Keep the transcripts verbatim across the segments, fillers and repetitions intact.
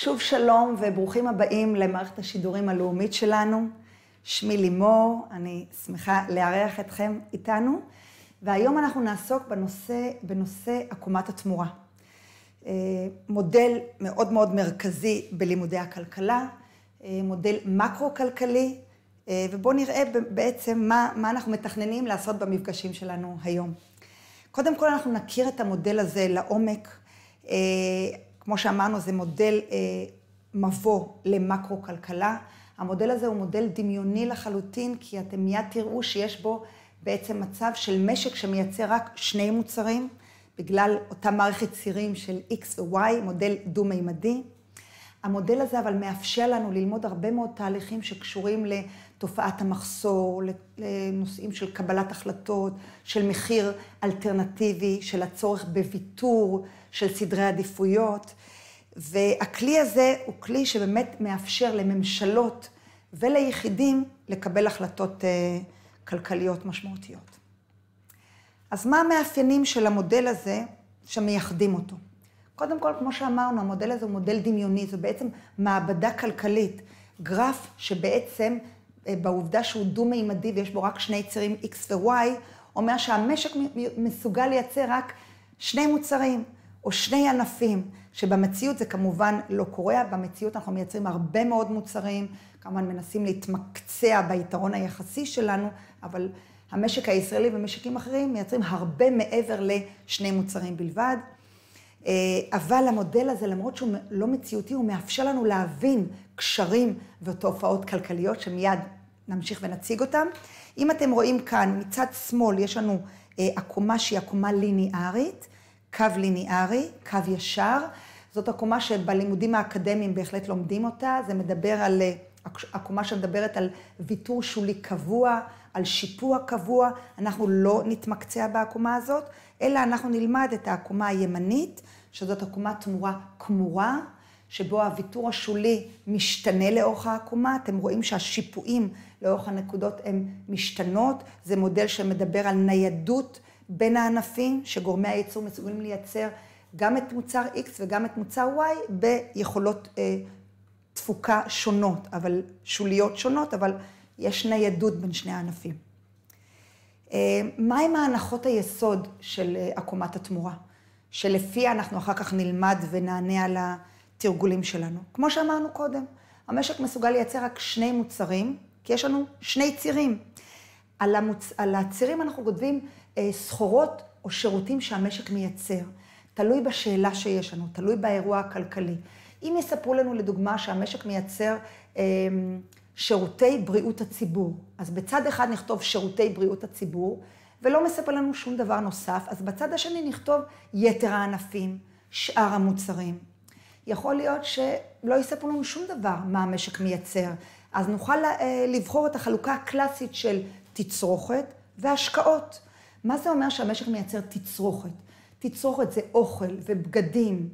שוב שלום וברוכים הבאים למערכת השידורים הלאומית שלנו. שמי לימור, אני שמחה לארח אתכם איתנו, והיום אנחנו נעסוק בנושא, בנושא עקומת התמורה. מודל מאוד מאוד מרכזי בלימודי הכלכלה, מודל מקרו-כלכלי, ובואו נראה בעצם מה, מה אנחנו מתכננים לעשות במפגשים שלנו היום. קודם כל אנחנו נכיר את המודל הזה לעומק. כמו שאמרנו, זה מודל מבוא למקרו-כלכלה. המודל הזה הוא מודל דמיוני לחלוטין, כי אתם מיד תראו שיש בו בעצם מצב של משק שמייצר רק שני מוצרים, בגלל אותה מערכת צירים של X ו-Y, מודל דו-מימדי. המודל הזה אבל מאפשר לנו ללמוד הרבה מאוד תהליכים שקשורים לתופעת המחסור, לנושאים של קבלת החלטות, של מחיר אלטרנטיבי, של הצורך בוויתור, של סדרי עדיפויות. והכלי הזה הוא כלי שבאמת מאפשר לממשלות וליחידים לקבל החלטות כלכליות משמעותיות. אז מה המאפיינים של המודל הזה שמייחדים אותו? קודם כל, כמו שאמרנו, המודל הזה הוא מודל דמיוני, זה בעצם מעבדה כלכלית, גרף שבעצם בעובדה שהוא דו-מימדי ויש בו רק שני צירים X ו-Y, אומר שהמשק מסוגל לייצר רק שני מוצרים או שני ענפים, שבמציאות זה כמובן לא קורה, במציאות אנחנו מייצרים הרבה מאוד מוצרים, כמובן מנסים להתמקצע ביתרון היחסי שלנו, אבל המשק הישראלי ומשקים אחרים מייצרים הרבה מעבר לשני מוצרים בלבד. אבל המודל הזה, למרות שהוא לא מציאותי, הוא מאפשר לנו להבין קשרים ותופעות כלכליות שמיד נמשיך ונציג אותם. אם אתם רואים כאן, מצד שמאל יש לנו עקומה שהיא עקומה ליניארית, קו ליניארי, קו ישר. זאת עקומה שבלימודים האקדמיים בהחלט לומדים אותה. זה מדבר על, עקומה שמדברת על ויתור שולי קבוע, על שיפוע קבוע. אנחנו לא נתמקצע בעקומה הזאת, אלא אנחנו נלמד את העקומה הימנית, שזאת עקומה תמורה כמורה, שבו הוויתור השולי משתנה לאורך העקומה. אתם רואים שהשיפועים לאורך הנקודות הן משתנות. זה מודל שמדבר על ניידות בין הענפים, שגורמי הייצור מסוגלים לייצר גם את מוצר X וגם את מוצר Y ביכולות אה, תפוקה שונות, אבל שוליות שונות, אבל יש ניידות בין שני הענפים. אה, מהם ההנחות היסוד של אה, עקומת התמורה, שלפיה אנחנו אחר כך נלמד ונענה על התרגולים שלנו? כמו שאמרנו קודם, המשק מסוגל לייצר רק שני מוצרים, כי יש לנו שני צירים. על, המוצ... על הצירים אנחנו כותבים אה, סחורות או שירותים שהמשק מייצר. תלוי בשאלה שיש לנו, תלוי באירוע הכלכלי. אם יספרו לנו לדוגמה שהמשק מייצר אה, שירותי בריאות הציבור, אז בצד אחד נכתוב שירותי בריאות הציבור, ולא מספר לנו שום דבר נוסף, אז בצד השני נכתוב יתר הענפים, שאר המוצרים. יכול להיות שלא יספרו לנו שום דבר מה המשק מייצר, אז נוכל אה, לבחור את החלוקה הקלאסית של תצרוכת והשקעות. מה זה אומר שהמשק מייצר תצרוכת? תצרוכת זה אוכל ובגדים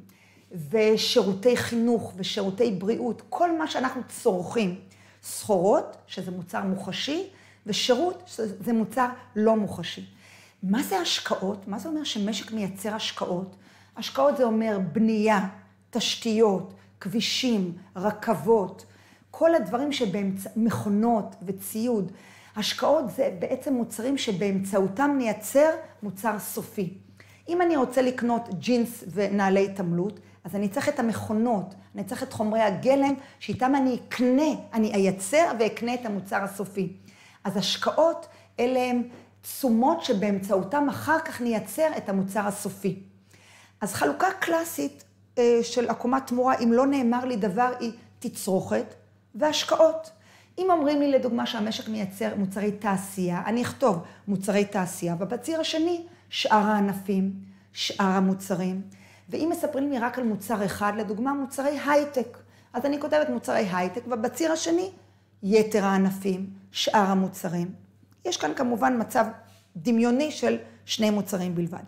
ושירותי חינוך ושירותי בריאות, כל מה שאנחנו צורכים. סחורות, שזה מוצר מוחשי, ושירות, שזה מוצר לא מוחשי. מה זה השקעות? מה זה אומר שמשק מייצר השקעות? השקעות זה אומר בנייה, תשתיות, כבישים, רכבות, כל הדברים שבאמצע, מכונות וציוד. השקעות זה בעצם מוצרים שבאמצעותם נייצר מוצר סופי. אם אני רוצה לקנות ג'ינס ונעלי התעמלות, אז אני צריך את המכונות, אני צריך את חומרי הגלם, שאיתם אני אקנה, אני אייצר ואקנה את המוצר הסופי. אז השקעות אלה הם תשומות שבאמצעותם אחר כך נייצר את המוצר הסופי. אז חלוקה קלאסית של עקומת תמורה, אם לא נאמר לי דבר, היא תצרוכת והשקעות. אם אומרים לי לדוגמה שהמשק מייצר מוצרי תעשייה, אני אכתוב מוצרי תעשייה, ובציר השני שאר הענפים, שאר המוצרים. ואם מספרים לי רק על מוצר אחד, לדוגמה מוצרי הייטק, אז אני כותבת מוצרי הייטק, ובציר השני יתר הענפים, שאר המוצרים. יש כאן כמובן מצב דמיוני של שני מוצרים בלבד.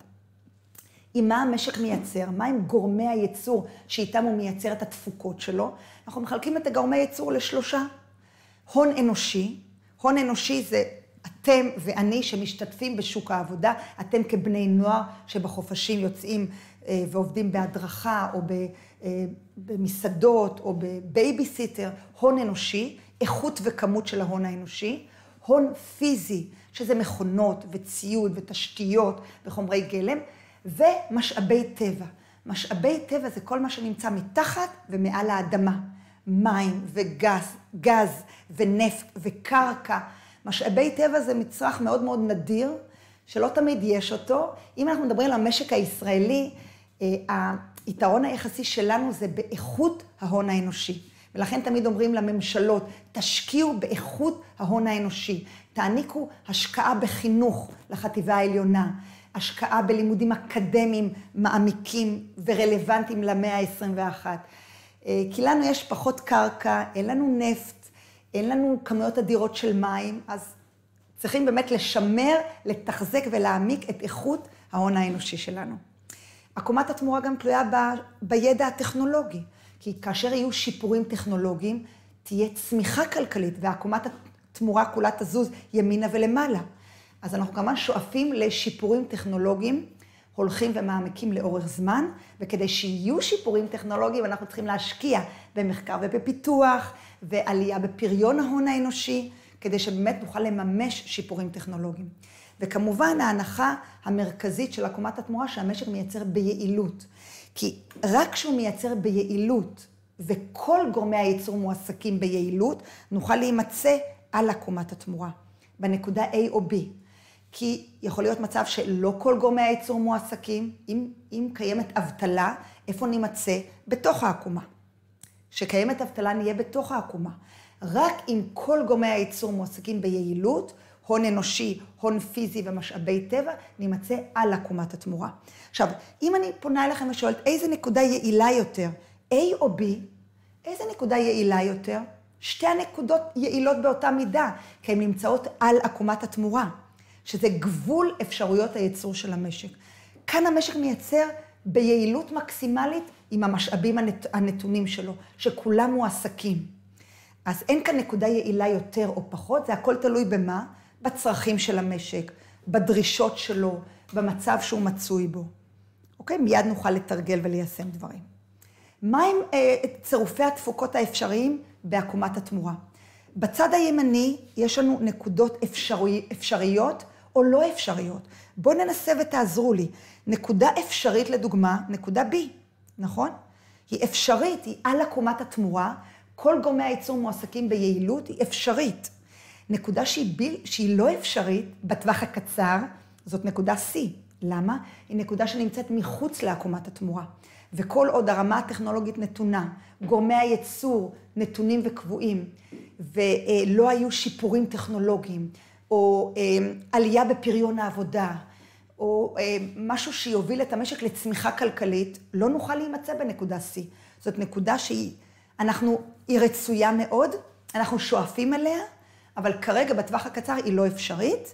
עם מה המשק מייצר, מה הם גורמי הייצור שאיתם הוא מייצר את התפוקות שלו, אנחנו מחלקים את הגורמי הייצור לשלושה. הון אנושי, הון אנושי זה אתם ואני שמשתתפים בשוק העבודה, אתם כבני נוער שבחופשים יוצאים ועובדים בהדרכה או במסעדות או בבייביסיטר, הון אנושי, איכות וכמות של ההון האנושי, הון פיזי, שזה מכונות וציוד ותשתיות וחומרי גלם, ומשאבי טבע. משאבי טבע זה כל מה שנמצא מתחת ומעל האדמה. מים וגז, גז ונפט וקרקע. משאבי טבע זה מצרך מאוד מאוד נדיר, שלא תמיד יש אותו. אם אנחנו מדברים על המשק הישראלי, היתרון היחסי שלנו זה באיכות ההון האנושי. ולכן תמיד אומרים לממשלות, תשקיעו באיכות ההון האנושי. תעניקו השקעה בחינוך לחטיבה העליונה. השקעה בלימודים אקדמיים מעמיקים ורלוונטיים למאה ה-עשרים ואחת. כי לנו יש פחות קרקע, אין לנו נפט, אין לנו כמויות אדירות של מים, אז צריכים באמת לשמר, לתחזק ולהעמיק את איכות ההון האנושי שלנו. עקומת התמורה גם תלויה ב, בידע הטכנולוגי, כי כאשר יהיו שיפורים טכנולוגיים, תהיה צמיחה כלכלית, ועקומת התמורה כולה תזוז ימינה ולמעלה. אז אנחנו כמובן שואפים לשיפורים טכנולוגיים, הולכים ומעמקים לאורך זמן, וכדי שיהיו שיפורים טכנולוגיים, אנחנו צריכים להשקיע במחקר ובפיתוח, ועלייה בפריון ההון האנושי, כדי שבאמת נוכל לממש שיפורים טכנולוגיים. וכמובן, ההנחה המרכזית של עקומת התמורה, שהמשק מייצר ביעילות. כי רק כשהוא מייצר ביעילות, וכל גורמי הייצור מועסקים ביעילות, נוכל להימצא על עקומת התמורה, בנקודה A או B. כי יכול להיות מצב שלא כל גורמי הייצור מועסקים, אם, אם קיימת אבטלה, איפה נימצא? בתוך העקומה. שקיימת אבטלה נהיה בתוך העקומה. רק אם כל גורמי הייצור מועסקים ביעילות, הון אנושי, הון פיזי ומשאבי טבע, נימצא על עקומת התמורה. עכשיו, אם אני פונה אליכם ושואלת, איזה נקודה יעילה יותר, A או B, איזה נקודה יעילה יותר? שתי הנקודות יעילות באותה מידה, כי הן נמצאות על עקומת התמורה. שזה גבול אפשרויות הייצור של המשק. כאן המשק מייצר ביעילות מקסימלית עם המשאבים הנת... הנתונים שלו, שכולם מועסקים. אז אין כאן נקודה יעילה יותר או פחות, זה הכל תלוי במה? בצרכים של המשק, בדרישות שלו, במצב שהוא מצוי בו. אוקיי? מיד נוכל לתרגל וליישם דברים. מה עם אה, צירופי התפוקות האפשריים בעקומת התמורה? בצד הימני יש לנו נקודות אפשרי, אפשריות או לא אפשריות. בואו ננסה ותעזרו לי. נקודה אפשרית לדוגמה, נקודה B, נכון? היא אפשרית, היא על עקומת התמורה, כל גורמי הייצור מועסקים ביעילות, היא אפשרית. נקודה שהיא, ב, שהיא לא אפשרית בטווח הקצר, זאת נקודה C. למה? היא נקודה שנמצאת מחוץ לעקומת התמורה. וכל עוד הרמה הטכנולוגית נתונה, גורמי הייצור נתונים וקבועים, ולא היו שיפורים טכנולוגיים, או עלייה בפריון העבודה, או משהו שיוביל את המשק לצמיחה כלכלית, לא נוכל להימצא בנקודה C. זאת נקודה שהיא, אנחנו, היא רצויה מאוד, אנחנו שואפים אליה, אבל כרגע בטווח הקצר היא לא אפשרית,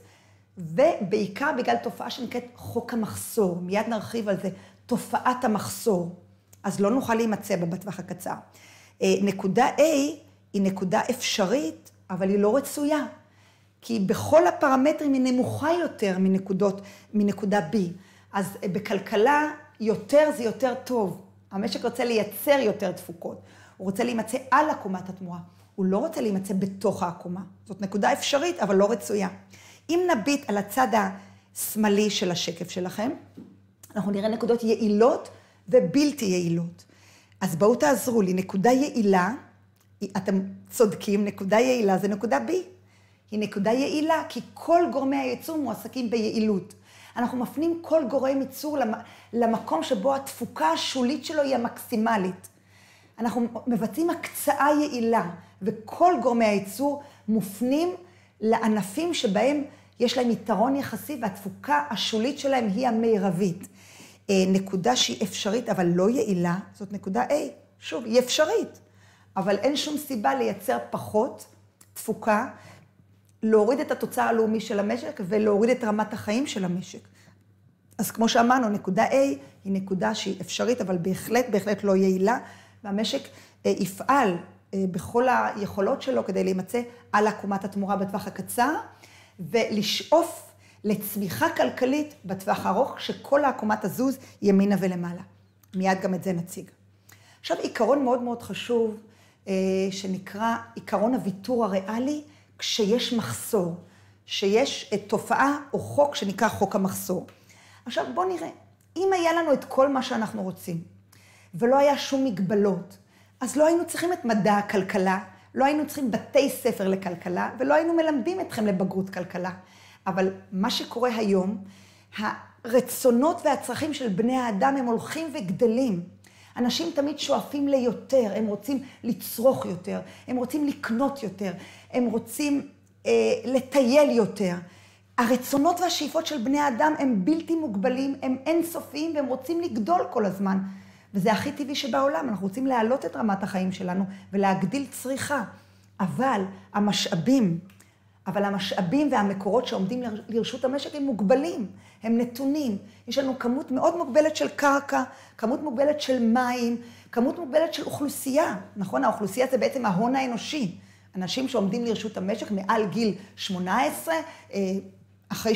ובעיקר בגלל תופעה שנקראת חוק המחסור. מיד נרחיב על זה, תופעת המחסור. אז לא נוכל להימצא בה בטווח הקצר. נקודה A היא נקודה אפשרית, אבל היא לא רצויה. כי בכל הפרמטרים היא נמוכה יותר מנקודות, מנקודה B. אז בכלכלה יותר זה יותר טוב. המשק רוצה לייצר יותר תפוקות. הוא רוצה להימצא על עקומת התמורה. הוא לא רוצה להימצא בתוך העקומה. זאת נקודה אפשרית, אבל לא רצויה. אם נביט על הצד השמאלי של השקף שלכם, אנחנו נראה נקודות יעילות ובלתי יעילות. אז בואו תעזרו לי, נקודה יעילה, אתם צודקים, נקודה יעילה זה נקודה B. היא נקודה יעילה, כי כל גורמי הייצור מועסקים ביעילות. אנחנו מפנים כל גורם ייצור למקום שבו התפוקה השולית שלו היא המקסימלית. אנחנו מבצעים הקצאה יעילה, וכל גורמי הייצור מופנים לענפים שבהם יש להם יתרון יחסי, והתפוקה השולית שלהם היא המרבית. נקודה שהיא אפשרית, אבל לא יעילה, זאת נקודה A. שוב, היא אפשרית, אבל אין שום סיבה לייצר פחות תפוקה, להוריד את התוצר הלאומי של המשק ולהוריד את רמת החיים של המשק. אז כמו שאמרנו, נקודה A היא נקודה שהיא אפשרית, אבל בהחלט, בהחלט לא יעילה, והמשק יפעל בכל היכולות שלו כדי להימצא על עקומת התמורה בטווח הקצר, ולשאוף לצמיחה כלכלית בטווח הארוך, כשכל העקומה תזוז ימינה ולמעלה. מיד גם את זה נציג. עכשיו, עיקרון מאוד מאוד חשוב, שנקרא עיקרון הוויתור הריאלי, כשיש מחסור, שיש תופעה או חוק שנקרא חוק המחסור. עכשיו, בואו נראה. אם היה לנו את כל מה שאנחנו רוצים, ולא היה שום מגבלות, אז לא היינו צריכים את מדע הכלכלה, לא היינו צריכים בתי ספר לכלכלה, ולא היינו מלמדים אתכם לבגרות כלכלה. אבל מה שקורה היום, הרצונות והצרכים של בני האדם הם הולכים וגדלים. אנשים תמיד שואפים ליותר, הם רוצים לצרוך יותר, הם רוצים לקנות יותר, הם רוצים אה, לטייל יותר. הרצונות והשאיפות של בני האדם הם בלתי מוגבלים, הם אינסופיים והם רוצים לגדול כל הזמן. וזה הכי טבעי שבעולם, אנחנו רוצים להעלות את רמת החיים שלנו ולהגדיל צריכה. אבל המשאבים, אבל המשאבים והמקורות שעומדים לרשות המשק הם מוגבלים, הם נתונים. יש לנו כמות מאוד מוגבלת של קרקע, כמות מוגבלת של מים, כמות מוגבלת של אוכלוסייה. נכון, האוכלוסייה זה בעצם ההון האנושי. אנשים שעומדים לרשות המשק מעל גיל שמונה עשרה, אחרי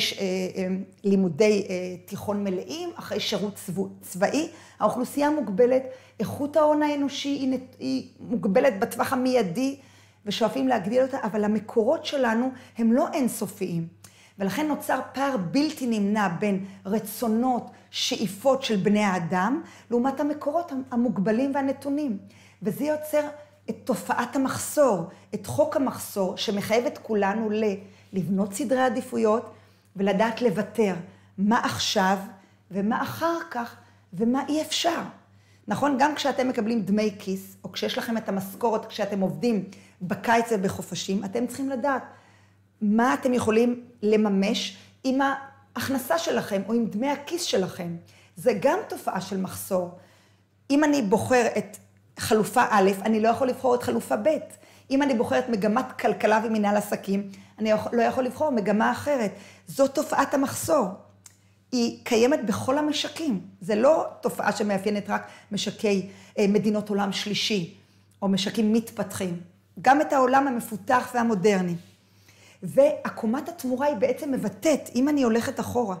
לימודי תיכון מלאים, אחרי שירות צבאי, האוכלוסייה מוגבלת, איכות ההון האנושי היא מוגבלת בטווח המיידי, ושואפים להגדיל אותה, אבל המקורות שלנו הם לא אינסופיים. ולכן נוצר פער בלתי נמנע בין רצונות, שאיפות של בני האדם, לעומת המקורות המוגבלים והנתונים. וזה יוצר את תופעת המחסור, את חוק המחסור, שמחייב את כולנו לבנות סדרי עדיפויות, ולדעת לוותר מה עכשיו ומה אחר כך ומה אי אפשר. נכון, גם כשאתם מקבלים דמי כיס, או כשיש לכם את המשכורת, כשאתם עובדים בקיץ ובחופשים, אתם צריכים לדעת מה אתם יכולים לממש עם ההכנסה שלכם, או עם דמי הכיס שלכם. זה גם תופעה של מחסור. אם אני בוחר את חלופה א', אני לא יכול לבחור את חלופה ב'. אם אני בוחר את מגמת כלכלה ומנהל עסקים, אני לא יכול לבחור מגמה אחרת. זו תופעת המחסור. היא קיימת בכל המשקים. זה לא תופעה שמאפיינת רק משקי מדינות עולם שלישי, או משקים מתפתחים. גם את העולם המפותח והמודרני. ועקומת התמורה היא בעצם מבטאת, אם אני הולכת אחורה,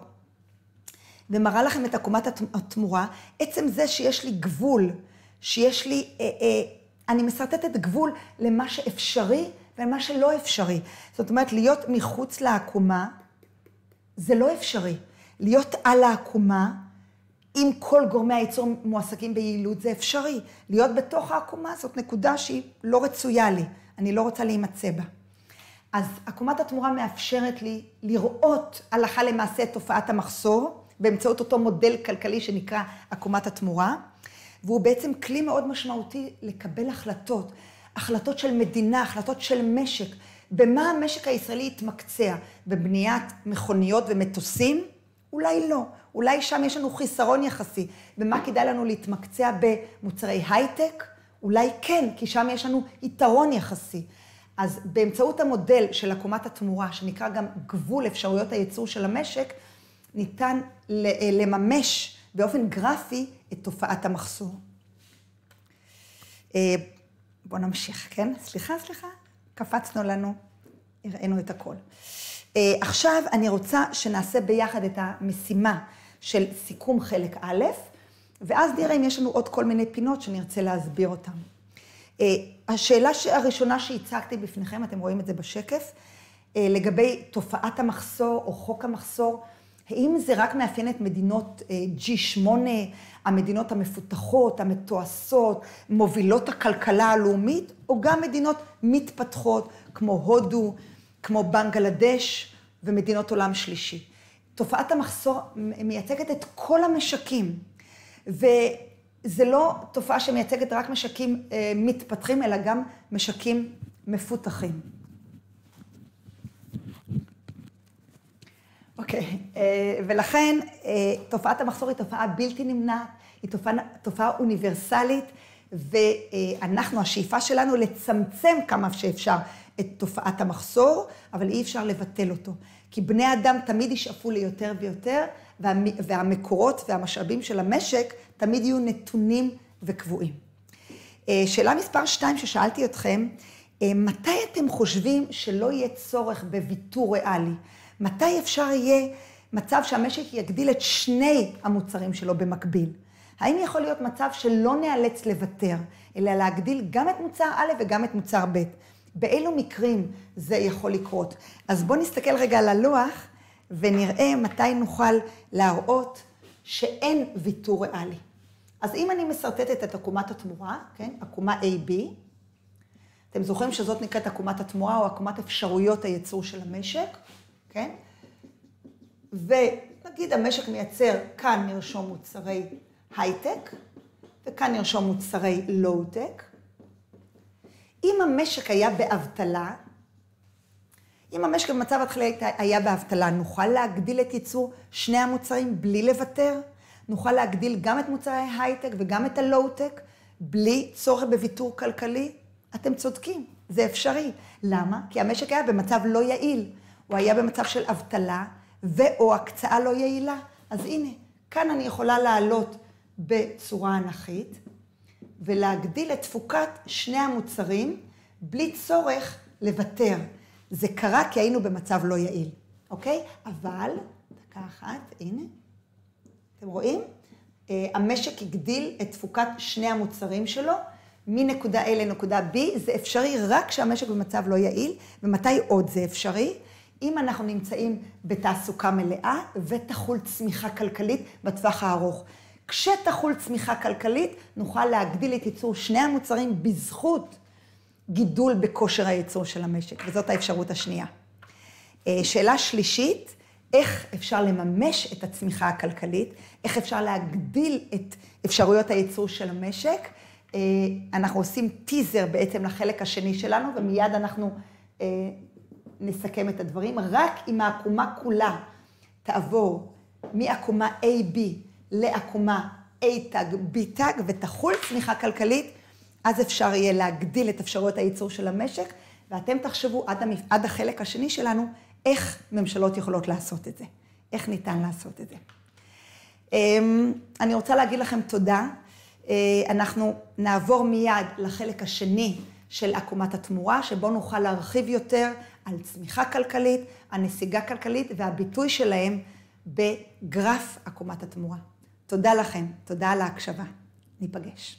ומראה לכם את עקומת התמורה, עצם זה שיש לי גבול, שיש לי, אה, אה, אני מסרטטת גבול למה שאפשרי ולמה שלא אפשרי. זאת אומרת, להיות מחוץ לעקומה, זה לא אפשרי. להיות על העקומה, אם כל גורמי הייצור מועסקים ביעילות, זה אפשרי. להיות בתוך העקומה, זאת נקודה שהיא לא רצויה לי. אני לא רוצה להימצא בה. אז עקומת התמורה מאפשרת לי לראות הלכה למעשה את תופעת המחסור, באמצעות אותו מודל כלכלי שנקרא עקומת התמורה, והוא בעצם כלי מאוד משמעותי לקבל החלטות, החלטות של מדינה, החלטות של משק. במה המשק הישראלי יתמקצע? בבניית מכוניות ומטוסים? אולי לא. אולי שם יש לנו חיסרון יחסי. במה כדאי לנו להתמקצע? במוצרי הייטק? אולי כן, כי שם יש לנו יתרון יחסי. אז באמצעות המודל של עקומת התמורה, שנקרא גם גבול אפשרויות הייצור של המשק, ניתן לממש באופן גרפי את תופעת המחסור. בואו נמשיך, כן? סליחה, סליחה, קפצנו לנו, הראינו את הכל. עכשיו אני רוצה שנעשה ביחד את המשימה של סיכום חלק א', ואז נראה אם יש לנו עוד כל מיני פינות שנרצה להסביר אותן. השאלה הראשונה שהצגתי בפניכם, אתם רואים את זה בשקף, לגבי תופעת המחסור או חוק המחסור, האם זה רק מאפיין את מדינות ג'י שמונה, המדינות המפותחות, המתועשות, מובילות הכלכלה הלאומית, או גם מדינות מתפתחות כמו הודו, כמו בנגלדש ומדינות עולם שלישי. תופעת המחסור מייצגת את כל המשקים, וזה לא תופעה שמייצגת רק משקים מתפתחים, אלא גם משקים מפותחים. אוקיי, ולכן תופעת המחסור היא תופעה בלתי נמנעת, היא תופעה, תופעה אוניברסלית, ואנחנו, השאיפה שלנו לצמצם כמה שאפשר את תופעת המחסור, אבל אי אפשר לבטל אותו. כי בני אדם תמיד ישאפו ליותר ויותר, והמקורות והמשאבים של המשק תמיד יהיו נתונים וקבועים. שאלה מספר שתיים ששאלתי אתכם, מתי אתם חושבים שלא יהיה צורך בוויתור ריאלי? מתי אפשר יהיה מצב שהמשק יגדיל את שני המוצרים שלו במקביל? האם יכול להיות מצב שלא נאלץ לוותר, אלא להגדיל גם את מוצר א' וגם את מוצר ב'? באילו מקרים זה יכול לקרות? אז בואו נסתכל רגע על הלוח ונראה מתי נוכל להראות שאין ויתור ריאלי. אז אם אני מסרטטת את עקומת התמורה, כן, עקומה A B, אתם זוכרים שזאת נקראת עקומת התמורה או עקומת אפשרויות הייצור של המשק, כן? ונגיד המשק מייצר, כאן נרשום מוצרי הייטק, וכאן נרשום מוצרי לואו-טק. אם המשק היה באבטלה, אם המשק במצב התחילי היה באבטלה, נוכל להגדיל את ייצור שני המוצרים בלי לוותר? נוכל להגדיל גם את מוצרי הייטק וגם את הלואו-טק, בלי צורך בוויתור כלכלי? אתם צודקים, זה אפשרי. למה? כי המשק היה במצב לא יעיל. הוא היה במצב של אבטלה ואו הקצאה לא יעילה. אז הנה, כאן אני יכולה לעלות בצורה אנכית ולהגדיל את תפוקת שני המוצרים בלי צורך לוותר. זה קרה כי היינו במצב לא יעיל, אוקיי? אבל, דקה אחת, הנה, אתם רואים? המשק הגדיל את תפוקת שני המוצרים שלו, מנקודה A לנקודה B, זה אפשרי רק כשהמשק במצב לא יעיל, ומתי עוד זה אפשרי? אם אנחנו נמצאים בתעסוקה מלאה ותחול צמיחה כלכלית בטווח הארוך. כשתחול צמיחה כלכלית, נוכל להגדיל את ייצור שני המוצרים בזכות גידול בכושר הייצור של המשק, וזאת האפשרות השנייה. שאלה שלישית, איך אפשר לממש את הצמיחה הכלכלית? איך אפשר להגדיל את אפשרויות הייצור של המשק? אנחנו עושים טיזר בעצם לחלק השני שלנו, ומיד אנחנו נסכם את הדברים. רק אם העקומה כולה תעבור מעקומה A B לעקומה A תג B תג ותחול צמיחה כלכלית, אז אפשר יהיה להגדיל את אפשרויות הייצור של המשק, ואתם תחשבו עד, המפ... עד החלק השני שלנו, איך ממשלות יכולות לעשות את זה. איך ניתן לעשות את זה. אני רוצה להגיד לכם תודה. אנחנו נעבור מיד לחלק השני של עקומת התמורה, שבו נוכל להרחיב יותר על צמיחה כלכלית, הנסיגה כלכלית והביטוי שלהם בגרף עקומת התמורה. תודה לכם, תודה על ההקשבה. ניפגש.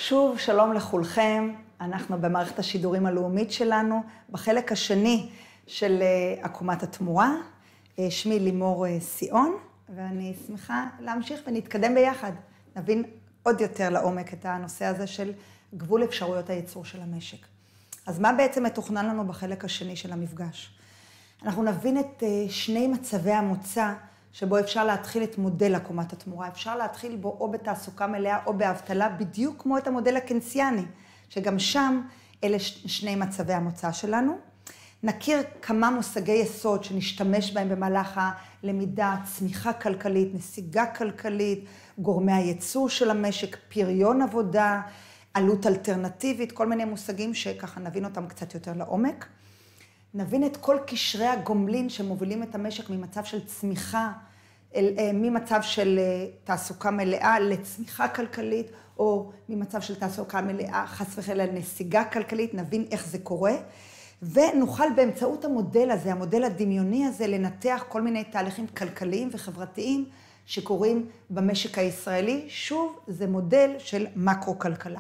שוב שלום לכולכם, אנחנו במערכת השידורים הלאומית שלנו, בחלק השני של עקומת התמורה. שמי לימור סיון, ואני שמחה להמשיך ונתקדם ביחד. נבין עוד יותר לעומק את הנושא הזה של גבול אפשרויות הייצור של המשק. אז מה בעצם מתוכנן לנו בחלק השני של המפגש? אנחנו נבין את שני מצבי המוצא שבו אפשר להתחיל את מודל עקומת התמורה. אפשר להתחיל בו או בתעסוקה מלאה או באבטלה, בדיוק כמו את המודל הקנסיאני, שגם שם אלה שני מצבי המוצא שלנו. נכיר כמה מושגי יסוד שנשתמש בהם במהלך הלמידה, צמיחה כלכלית, נסיגה כלכלית, גורמי הייצור של המשק, פריון עבודה, עלות אלטרנטיבית, כל מיני מושגים שככה נבין אותם קצת יותר לעומק. נבין את כל קשרי הגומלין שמובילים את המשק ממצב של צמיחה, ממצב של תעסוקה מלאה לצמיחה כלכלית, או ממצב של תעסוקה מלאה, חס וחלילה לנסיגה כלכלית, נבין איך זה קורה, ונוכל באמצעות המודל הזה, המודל הדמיוני הזה, לנתח כל מיני תהליכים כלכליים וחברתיים שקורים במשק הישראלי. שוב, זה מודל של מקרו-כלכלה.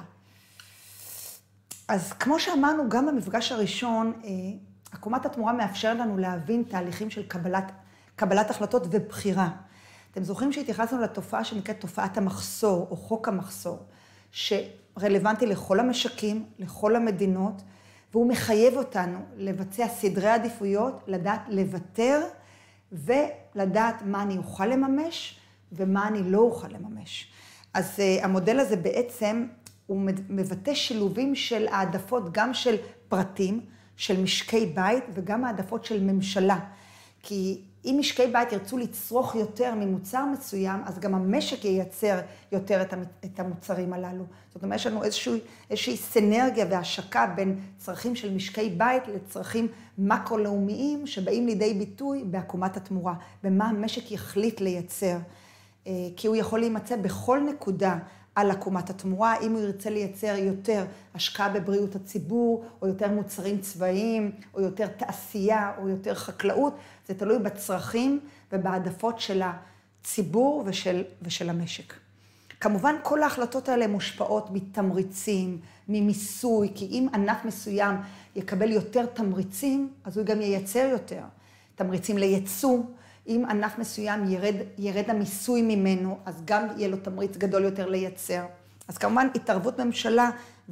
אז כמו שאמרנו, גם במפגש הראשון, עקומת התמורה מאפשר לנו להבין תהליכים של קבלת, קבלת החלטות ובחירה. אתם זוכרים שהתייחסנו לתופעה שנקראת תופעת המחסור או חוק המחסור, שרלוונטי לכל המשקים, לכל המדינות, והוא מחייב אותנו לבצע סדרי עדיפויות, לדעת לוותר ולדעת מה אני אוכל לממש ומה אני לא אוכל לממש. אז המודל הזה בעצם הוא מבטא שילובים של העדפות גם של פרטים, של משקי בית וגם העדפות של ממשלה. כי אם משקי בית ירצו לצרוך יותר ממוצר מסוים, אז גם המשק ייצר יותר את המוצרים הללו. זאת אומרת, יש לנו איזושהי, איזושהי סינרגיה והשקה בין צרכים של משקי בית לצרכים מקרו-לאומיים שבאים לידי ביטוי בעקומת התמורה, במה המשק יחליט לייצר. כי הוא יכול להימצא בכל נקודה על עקומת התמורה, אם הוא ירצה לייצר יותר השקעה בבריאות הציבור, או יותר מוצרים צבאיים, או יותר תעשייה, או יותר חקלאות, זה תלוי בצרכים ובעדפות של הציבור ושל, ושל המשק. כמובן, כל ההחלטות האלה מושפעות מתמריצים, ממיסוי, כי אם ענף מסוים יקבל יותר תמריצים, אז הוא גם ייצר יותר. תמריצים לייצוא, אם ענף מסוים ירד, ירד המיסוי ממנו, אז גם יהיה לו תמריץ גדול יותר לייצר. אז כמובן, התערבות ממשלה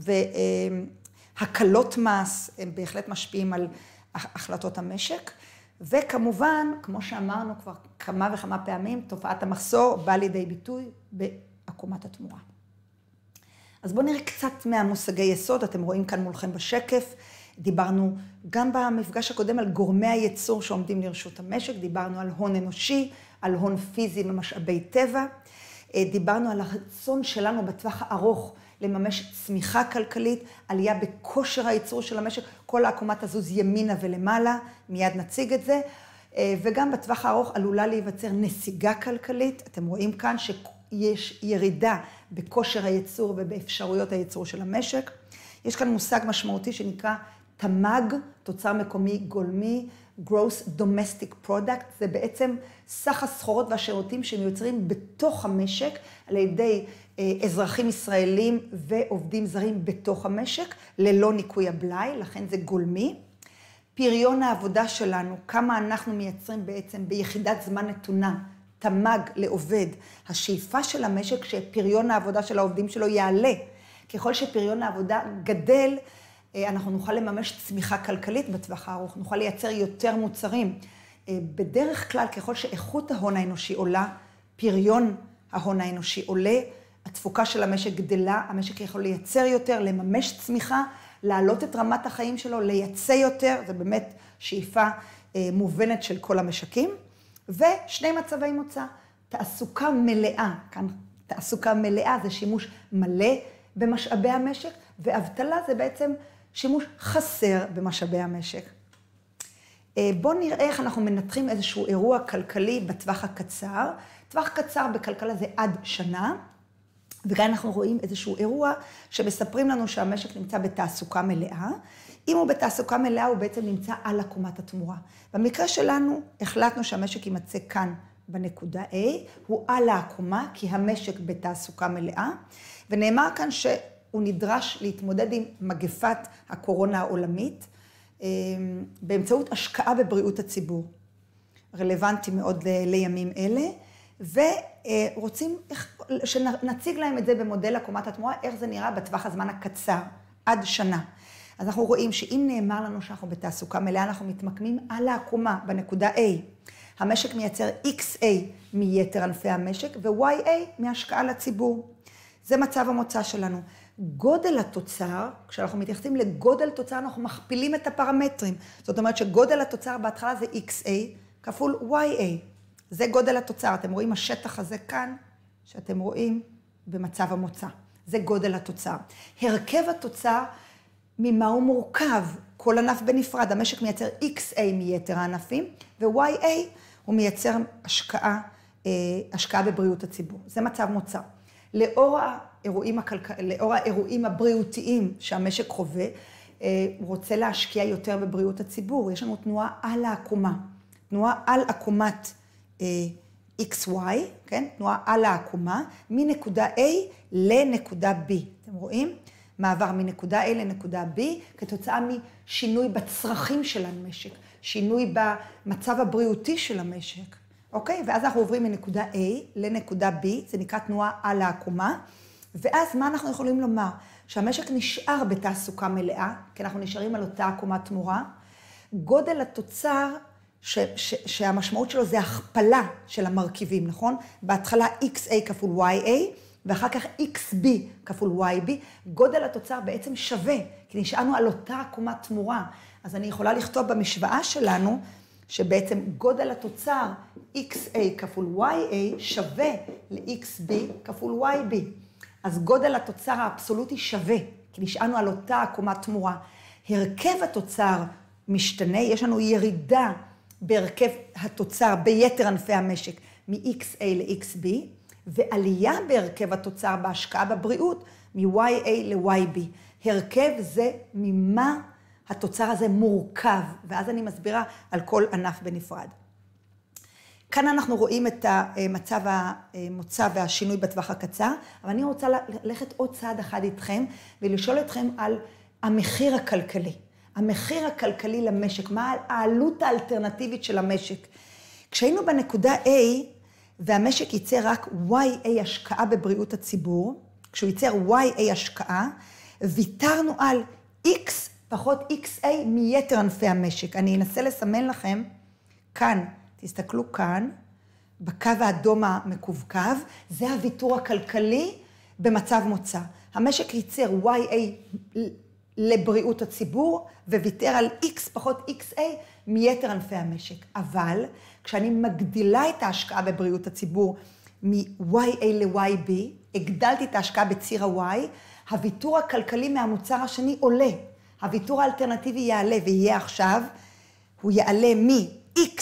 והקלות מס, הם בהחלט משפיעים על החלטות המשק. וכמובן, כמו שאמרנו כבר כמה וכמה פעמים, תופעת המחסור באה לידי ביטוי בעקומת התמורה. אז בואו נראה קצת מהמושגי יסוד, אתם רואים כאן מולכם בשקף. דיברנו גם במפגש הקודם על גורמי הייצור שעומדים לרשות המשק, דיברנו על הון אנושי, על הון פיזי ומשאבי טבע, דיברנו על הרצון שלנו בטווח הארוך לממש צמיחה כלכלית, עלייה בכושר הייצור של המשק, כל העקומה תזוז ימינה ולמעלה, מיד נציג את זה, וגם בטווח הארוך עלולה להיווצר נסיגה כלכלית, אתם רואים כאן שיש ירידה בכושר הייצור ובאפשרויות הייצור של המשק. יש כאן מושג משמעותי שנקרא תמ"ג, תוצר מקומי גולמי, Gross Domestic Product, זה בעצם סך הסחורות והשירותים שמיוצרים בתוך המשק על ידי אזרחים ישראלים ועובדים זרים בתוך המשק, ללא ניכוי הבלאי, לכן זה גולמי. פריון העבודה שלנו, כמה אנחנו מייצרים בעצם ביחידת זמן נתונה, תמ"ג לעובד, השאיפה של המשק שפריון העבודה של העובדים שלו יעלה. ככל שפריון העבודה גדל, אנחנו נוכל לממש צמיחה כלכלית בטווח הארוך, נוכל לייצר יותר מוצרים. בדרך כלל, ככל שאיכות ההון האנושי עולה, פריון ההון האנושי עולה, התפוקה של המשק גדלה, המשק יכול לייצר יותר, לממש צמיחה, להעלות את רמת החיים שלו, לייצא יותר, זה באמת שאיפה מובנת של כל המשקים. ושני מצבי מוצא, תעסוקה מלאה, כאן תעסוקה מלאה זה שימוש מלא במשאבי המשק, ואבטלה זה בעצם שימוש חסר במשאבי המשק. בואו נראה איך אנחנו מנתחים איזשהו אירוע כלכלי בטווח הקצר. טווח קצר בכלכלה זה עד שנה, וכאן אנחנו רואים איזשהו אירוע שמספרים לנו שהמשק נמצא בתעסוקה מלאה. אם הוא בתעסוקה מלאה, הוא בעצם נמצא על עקומת התמורה. במקרה שלנו, החלטנו שהמשק יימצא כאן בנקודה A, הוא על העקומה, כי המשק בתעסוקה מלאה, ונאמר כאן הוא נדרש להתמודד עם מגפת הקורונה העולמית, באמצעות השקעה בבריאות הציבור. רלוונטי מאוד לימים אלה, ורוצים שנציג להם את זה במודל עקומת התמורה, איך זה נראה בטווח הזמן הקצר, עד שנה. אז אנחנו רואים שאם נאמר לנו שאנחנו בתעסוקה מלאה, אנחנו מתמקמים על העקומה בנקודה A. המשק מייצר אקס איי מיתר ענפי המשק ו-וואי איי מהשקעה לציבור. זה מצב המוצא שלנו. גודל התוצר, כשאנחנו מתייחסים לגודל תוצר, אנחנו מכפילים את הפרמטרים. זאת אומרת שגודל התוצר בהתחלה זה אקס איי כפול וואי איי. זה גודל התוצר. אתם רואים השטח הזה כאן, שאתם רואים במצב המוצא. זה גודל התוצר. הרכב התוצר, ממה הוא מורכב? כל ענף בנפרד. המשק מייצר אקס איי מיתר הענפים, ו-וואי איי הוא מייצר השקעה, השקעה בבריאות הציבור. זה מצב מוצא. לאור האירועים, הכלכ... לאור האירועים הבריאותיים שהמשק חווה, הוא רוצה להשקיע יותר בבריאות הציבור. יש לנו תנועה על העקומה. תנועה על עקומת אקס וואי, כן? תנועה על העקומה, מנקודה A לנקודה B. אתם רואים? מעבר מנקודה A לנקודה B, כתוצאה משינוי בצרכים של המשק, שינוי במצב הבריאותי של המשק. אוקיי? ואז אנחנו עוברים מנקודה A לנקודה B, זה נקרא תנועה על העקומה, ואז מה אנחנו יכולים לומר? שהמשק נשאר בתעסוקה מלאה, כי אנחנו נשארים על אותה עקומת תמורה. גודל התוצר, ש, ש, שהמשמעות שלו זה הכפלה של המרכיבים, נכון? בהתחלה אקס איי כפול וואי איי, ואחר כך אקס בי כפול וואי בי, גודל התוצר בעצם שווה, כי נשארנו על אותה עקומת תמורה. אז אני יכולה לכתוב במשוואה שלנו, שבעצם גודל התוצר אקס איי כפול וואי איי שווה ל-אקס בי כפול וואי בי. אז גודל התוצר האבסולוטי שווה, כי נשארנו על אותה עקומת תמורה. הרכב התוצר משתנה, יש לנו ירידה בהרכב התוצר ביתר ענפי המשק מ-אקס איי ל-אקס בי, ועלייה בהרכב התוצר בהשקעה בבריאות מ-וואי איי ל-וואי בי. הרכב זה ממה התוצר הזה מורכב, ואז אני מסבירה על כל ענף בנפרד. כאן אנחנו רואים את המצב המוצא והשינוי בטווח הקצר, אבל אני רוצה ללכת עוד צעד אחד איתכם, ולשאול אתכם על המחיר הכלכלי. המחיר הכלכלי למשק, מה העלות האלטרנטיבית של המשק. כשהיינו בנקודה A, והמשק ייצר רק וואי איי השקעה בבריאות הציבור, כשהוא ייצר וואי איי השקעה, ויתרנו על X פחות אקס איי מיתר ענפי המשק. אני אנסה לסמן לכם, כאן, תסתכלו כאן, בקו האדום המקווקו, זה הוויתור הכלכלי במצב מוצא. המשק ייצר וואי איי לבריאות הציבור, וויתר על X פחות אקס איי מיתר ענפי המשק. אבל כשאני מגדילה את ההשקעה בבריאות הציבור מ-וואי איי ל-וואי בי, הגדלתי את ההשקעה בציר ה-Y, הוויתור הכלכלי מהמוצר השני עולה. הוויתור האלטרנטיבי יעלה ויהיה עכשיו, הוא יעלה מ-X,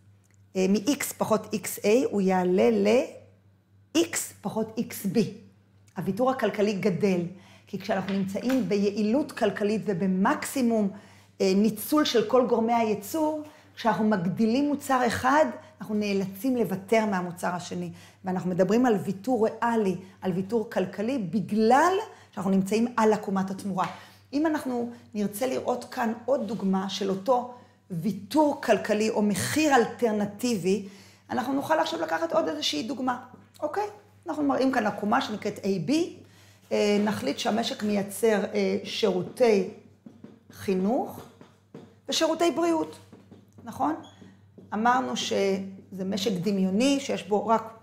מ-X פחות אקס איי, הוא יעלה ל-X פחות אקס בי. הוויתור הכלכלי גדל, כי כשאנחנו נמצאים ביעילות כלכלית ובמקסימום ניצול של כל גורמי הייצור, כשאנחנו מגדילים מוצר אחד, אנחנו נאלצים לוותר מהמוצר השני. ואנחנו מדברים על ויתור ריאלי, על ויתור כלכלי, בגלל שאנחנו נמצאים על עקומת התמורה. אם אנחנו נרצה לראות כאן עוד דוגמה של אותו ויתור כלכלי או מחיר אלטרנטיבי, אנחנו נוכל עכשיו לקחת עוד איזושהי דוגמה. אוקיי? אנחנו מראים כאן עקומה שנקראת איי בי, נחליט שהמשק מייצר שירותי חינוך ושירותי בריאות, נכון? אמרנו שזה משק דמיוני, שיש בו רק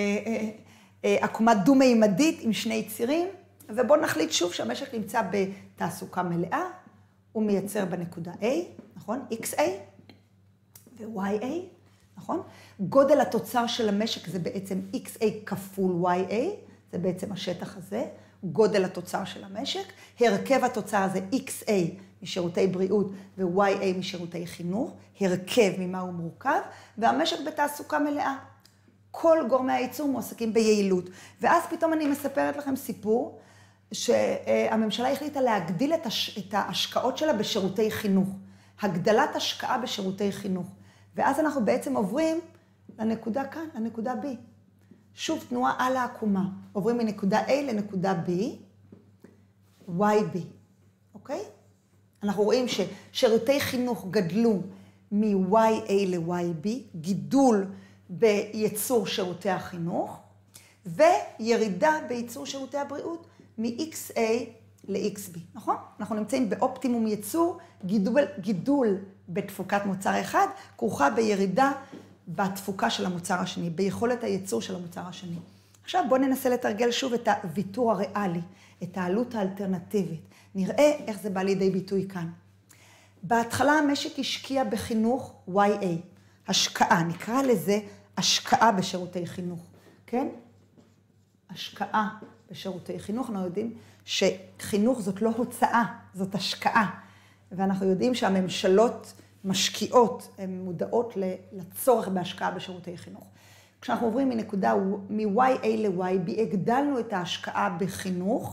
עקומה דו-מימדית עם שני צירים, ובואו נחליט שוב שהמשק נמצא בתעסוקה מלאה, הוא מייצר בנקודה A, נכון? אקס איי ו-וואי איי, נכון? גודל התוצר של המשק זה בעצם אקס איי כפול וואי איי, זה בעצם השטח הזה, גודל התוצר של המשק, הרכב התוצר זה אקס איי משירותי בריאות ו-וואי איי משירותי חינוך, הרכב ממה הוא מורכב, והמשק בתעסוקה מלאה. כל גורמי הייצור מועסקים ביעילות. ואז פתאום אני מספרת לכם סיפור, שהממשלה החליטה להגדיל את ההשקעות שלה בשירותי חינוך. הגדלת השקעה בשירותי חינוך. ואז אנחנו בעצם עוברים לנקודה כאן, לנקודה B. שוב תנועה על העקומה. עוברים מנקודה A לנקודה B, וואי בי, אוקיי? אנחנו רואים ששירותי חינוך גדלו מ-וואי איי ל-וואי בי, גידול בייצור שירותי החינוך, וירידה בייצור שירותי הבריאות מ-אקס איי ל-אקס בי, נכון? אנחנו נמצאים באופטימום ייצור, גידול, גידול בתפוקת מוצר אחד, כרוכה בירידה בתפוקה של המוצר השני, ביכולת הייצור של המוצר השני. עכשיו בואו ננסה לתרגל שוב את הוויתור הריאלי, את העלות האלטרנטיבית. נראה איך זה בא לידי ביטוי כאן. בהתחלה המשק השקיע בחינוך וואי איי, השקעה, נקרא לזה השקעה בשירותי חינוך, כן? השקעה בשירותי חינוך, אנחנו יודעים שחינוך זאת לא הוצאה, זאת השקעה. ואנחנו יודעים שהממשלות משקיעות, הן מודעות לצורך בהשקעה בשירותי חינוך. כשאנחנו עוברים מנקודה, מ-וואי איי ל-וואי בי, הגדלנו את ההשקעה בחינוך,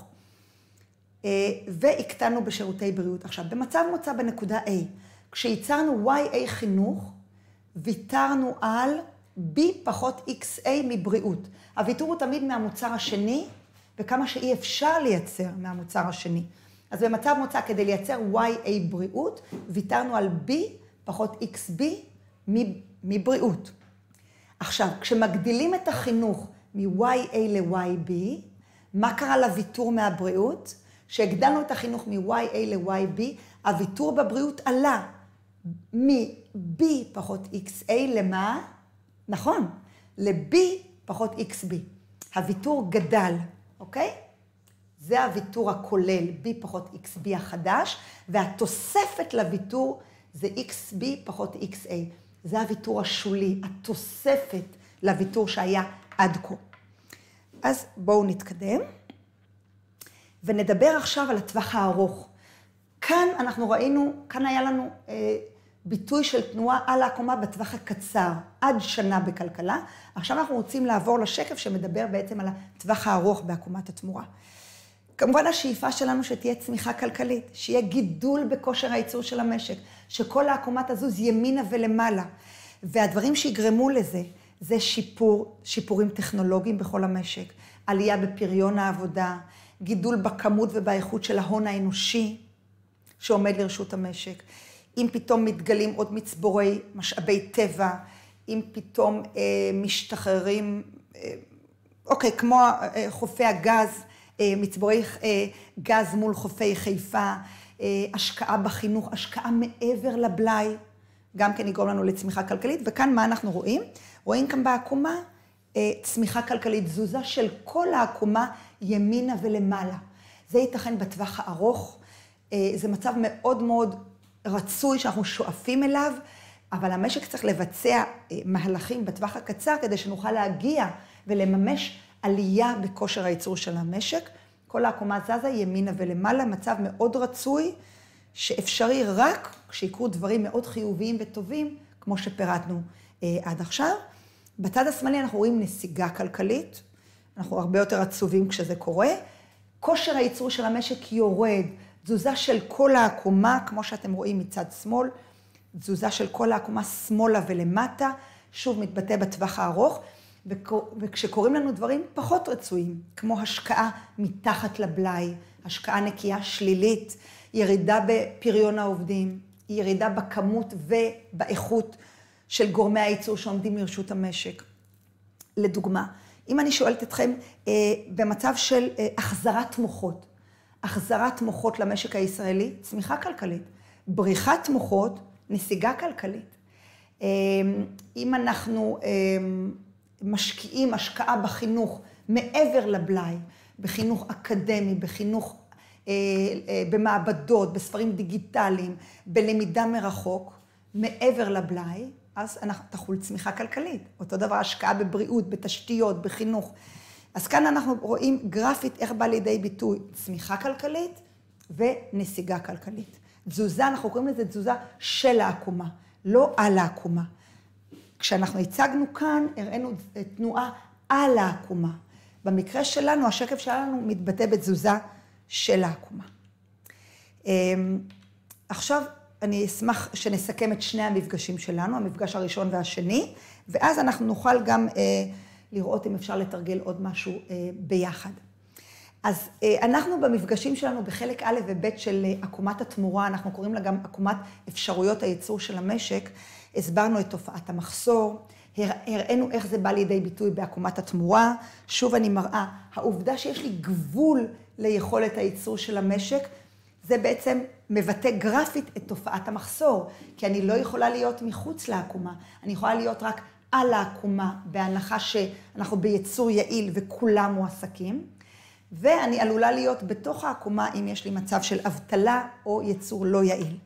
והקטנו בשירותי בריאות. עכשיו, במצב מוצא בנקודה A, כשייצרנו וואי איי חינוך, ויתרנו על B פחות אקס איי מבריאות. הוויתור הוא תמיד מהמוצר השני, וכמה שאי אפשר לייצר מהמוצר השני. אז במצב מוצא, כדי לייצר וואי איי בריאות, ויתרנו על B פחות אקס בי מבריאות. עכשיו, כשמגדילים את החינוך מ-וואי איי ל-וואי בי, מה קרה לוויתור מהבריאות? כשהגדלנו את החינוך מ-וואי איי ל-וואי בי, הוויתור בבריאות עלה מ-B פחות אקס איי למה? נכון, ל-B פחות אקס בי. הוויתור גדל, אוקיי? זה הוויתור הכולל, B פחות אקס בי החדש, והתוספת לוויתור זה אקס בי פחות אקס איי. זה הוויתור השולי, התוספת לוויתור שהיה עד כה. אז בואו נתקדם, ונדבר עכשיו על הטווח הארוך. כאן אנחנו ראינו, כאן היה לנו אה, ביטוי של תנועה על העקומה בטווח הקצר, עד שנה בכלכלה. עכשיו אנחנו רוצים לעבור לשקף שמדבר בעצם על הטווח הארוך בעקומת התמורה. כמובן השאיפה שלנו שתהיה צמיחה כלכלית, שיהיה גידול בכושר הייצור של המשק, שכל העקומה תזוז ימינה ולמעלה. והדברים שיגרמו לזה, זה שיפור, שיפורים טכנולוגיים בכל המשק, עלייה בפריון העבודה, גידול בכמות ובאיכות של ההון האנושי שעומד לרשות המשק. אם פתאום מתגלים עוד מצבורי משאבי טבע, אם פתאום אה, משתחררים, אה, אוקיי, כמו אה, חופי הגז, אה, מצבורי אה, גז מול חופי חיפה, אה, השקעה בחינוך, השקעה מעבר לבלאי, גם כן יגרום לנו לצמיחה כלכלית. וכאן מה אנחנו רואים? רואים כאן בעקומה אה, צמיחה כלכלית, תזוזה של כל העקומה ימינה ולמעלה. זה ייתכן בטווח הארוך, אה, זה מצב מאוד מאוד רצוי שאנחנו שואפים אליו, אבל המשק צריך לבצע מהלכים בטווח הקצר כדי שנוכל להגיע ולממש עלייה בכושר הייצור של המשק. כל העקומה זזה ימינה ולמעלה, מצב מאוד רצוי שאפשרי רק כשיקרו דברים מאוד חיוביים וטובים, כמו שפירטנו אה, עד עכשיו. בצד השמאלי אנחנו רואים נסיגה כלכלית, אנחנו הרבה יותר עצובים כשזה קורה. כושר הייצור של המשק יורד, תזוזה של כל העקומה, כמו שאתם רואים מצד שמאל, תזוזה של כל העקומה שמאלה ולמטה, שוב מתבטא בטווח הארוך, וכשקוראים לנו דברים פחות רצויים, כמו השקעה מתחת לבלאי, השקעה נקייה שלילית, ירידה בפריון העובדים, ירידה בכמות ובאיכות של גורמי הייצור שעומדים לרשות המשק. לדוגמה, אם אני שואלת אתכם במצב של החזרת מוחות, החזרת מוחות למשק הישראלי, צמיחה כלכלית, בריחת מוחות, נסיגה כלכלית. אם אנחנו משקיעים השקעה בחינוך מעבר לבלאי, בחינוך אקדמי, בחינוך במעבדות, בספרים דיגיטליים, בלמידה מרחוק, מעבר לבלאי, אז אנחנו תחול צמיחה כלכלית. אותו דבר השקעה בבריאות, בתשתיות, בחינוך. אז כאן אנחנו רואים גרפית איך בא לידי ביטוי צמיחה כלכלית ונסיגה כלכלית. תזוזה, אנחנו קוראים לזה תזוזה של העקומה, לא על העקומה. כשאנחנו הצגנו כאן, הראינו תנועה על העקומה. במקרה שלנו, השקף שלנו מתבטא בתזוזה של העקומה. עכשיו אני אשמח שנסכם את שני המפגשים שלנו, המפגש הראשון והשני, ואז אנחנו נוכל גם לראות אם אפשר לתרגל עוד משהו ביחד. אז אנחנו במפגשים שלנו בחלק א' וב' של עקומת התמורה, אנחנו קוראים לה גם עקומת אפשרויות הייצור של המשק, הסברנו את תופעת המחסור, הראינו איך זה בא לידי ביטוי בעקומת התמורה. שוב אני מראה, העובדה שיש לי גבול ליכולת הייצור של המשק, זה בעצם מבטא גרפית את תופעת המחסור, כי אני לא יכולה להיות מחוץ לעקומה, אני יכולה להיות רק על העקומה, בהנחה שאנחנו בייצור יעיל וכולם מועסקים, ואני עלולה להיות בתוך העקומה אם יש לי מצב של אבטלה או ייצור לא יעיל.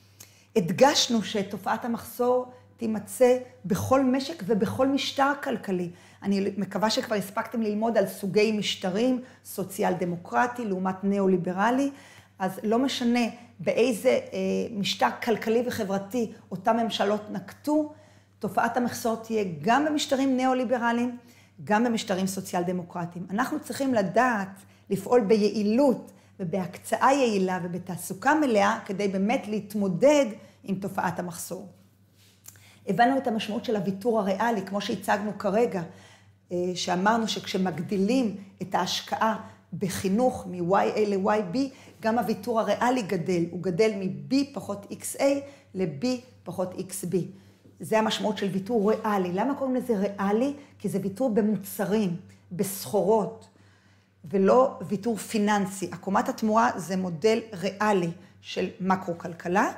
הדגשנו שתופעת המחסור תימצא בכל משק ובכל משטר כלכלי. אני מקווה שכבר הספקתם ללמוד על סוגי משטרים, סוציאל דמוקרטי לעומת ניאו-ליברלי, אז לא משנה באיזה אה, משטר כלכלי וחברתי אותם ממשלות נקטו, תופעת המחסור תהיה גם במשטרים ניאו-ליברליים, גם במשטרים סוציאל דמוקרטיים. אנחנו צריכים לדעת לפעול ביעילות ובהקצאה יעילה ובתעסוקה מלאה, כדי באמת להתמודד עם תופעת המחסור. הבנו את המשמעות של הוויתור הריאלי, כמו שהצגנו כרגע, שאמרנו שכשמגדילים את ההשקעה בחינוך מ-וואי איי ל-וואי בי, גם הוויתור הריאלי גדל, הוא גדל מ-B פחות אקס איי ל-B פחות אקס בי. זה המשמעות של ויתור ריאלי. למה קוראים לזה ריאלי? כי זה ויתור במוצרים, בסחורות, ולא ויתור פיננסי. עקומת התמורה זה מודל ריאלי של מקרו-כלכלה,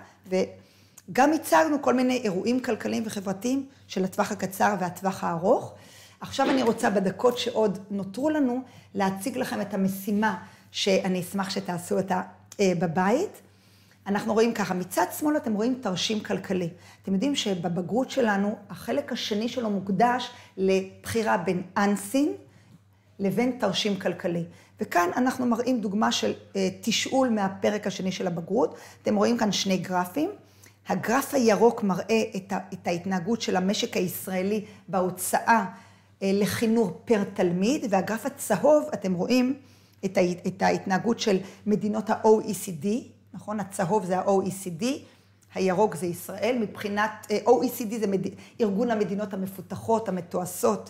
וגם הצגנו כל מיני אירועים כלכליים וחברתיים של הטווח הקצר והטווח הארוך. עכשיו אני רוצה בדקות שעוד נותרו לנו להציג לכם את המשימה שאני אשמח שתעשו אותה בבית. אנחנו רואים ככה, מצד שמאל אתם רואים תרשים כלכלי. אתם יודעים שבבגרות שלנו החלק השני שלו מוקדש לבחירה בין אנסין לבין תרשים כלכלי. וכאן אנחנו מראים דוגמה של תשאול מהפרק השני של הבגרות. אתם רואים כאן שני גרפים. הגרף הירוק מראה את ההתנהגות של המשק הישראלי בהוצאה לחינוך פר תלמיד, והגרף הצהוב אתם רואים את ההתנהגות של מדינות ה-או אי סי די, נכון? הצהוב זה ה-או אי סי די, הירוק זה ישראל, מבחינת, או אי סי די זה מד... ארגון המדינות המפותחות, המתועשות,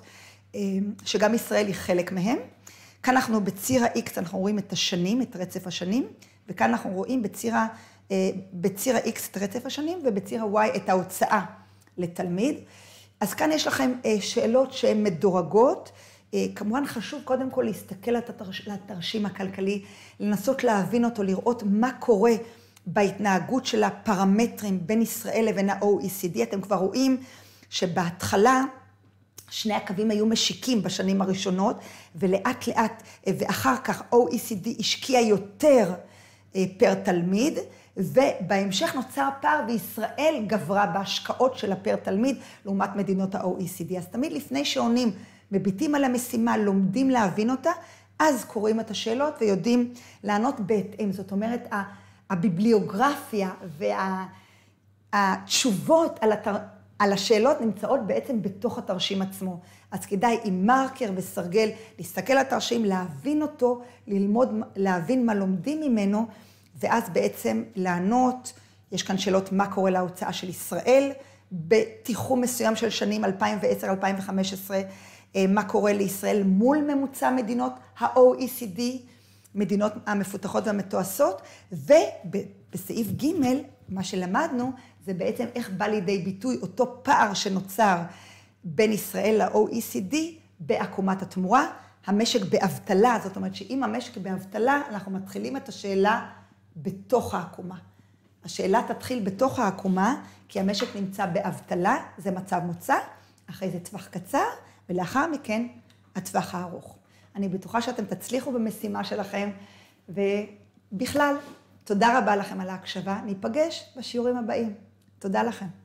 שגם ישראל היא חלק מהם. כאן אנחנו בציר ה-X, אנחנו רואים את השנים, את רצף השנים, וכאן אנחנו רואים בציר, ה... בציר ה-X את רצף השנים, ובציר ה-Y את ההוצאה לתלמיד. אז כאן יש לכם שאלות שהן מדורגות, כמובן חשוב קודם כל להסתכל על התרשים הכלכלי, לנסות להבין אותו, לראות מה קורה בהתנהגות של הפרמטרים בין ישראל לבין ה-או אי סי די. אתם כבר רואים שבהתחלה שני הקווים היו משיקים בשנים הראשונות, ולאט לאט, ואחר כך או אי סי די השקיע יותר פר תלמיד, ובהמשך נוצר פער וישראל גברה בהשקעות של הפר תלמיד לעומת מדינות ה-או אי סי די. אז תמיד לפני שעונים, מביטים על המשימה, לומדים להבין אותה, אז קוראים את השאלות ויודעים לענות בהתאם. זאת אומרת, הביבליוגרפיה והתשובות על, התר... על השאלות נמצאות בעצם בתוך התרשים עצמו. אז כדאי עם מרקר וסרגל להסתכל על התרשים, להבין אותו, ללמוד, להבין מה לומדים ממנו, ואז בעצם לענות. יש כאן שאלות מה קורה להוצאה של ישראל, בתיחום מסוים של שנים אלפיים ועשר עד אלפיים וחמש עשרה, מה קורה לישראל מול ממוצע מדינות ה-או אי סי די, מדינות המפותחות והמתועשות, ובסעיף ג' מה שלמדנו זה בעצם איך בא לידי ביטוי אותו פער שנוצר בין ישראל ל-או אי סי די בעקומת התמורה, המשק באבטלה, זאת אומרת שאם המשק באבטלה אנחנו מתחילים את השאלה בתוך העקומה. השאלה תתחיל בתוך העקומה, כי המשק נמצא באבטלה, זה מצב מוצא, אחרי זה טווח קצר, ולאחר מכן הטווח הארוך. אני בטוחה שאתם תצליחו במשימה שלכם, ובכלל, תודה רבה לכם על ההקשבה. ניפגש בשיעורים הבאים. תודה לכם.